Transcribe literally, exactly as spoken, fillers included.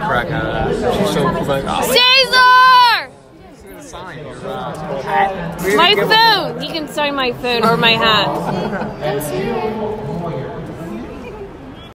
crack out of that. She's so like, oh, Caesar! She's gonna sign your uh, hat. My phone. He can sign my phone or my hat.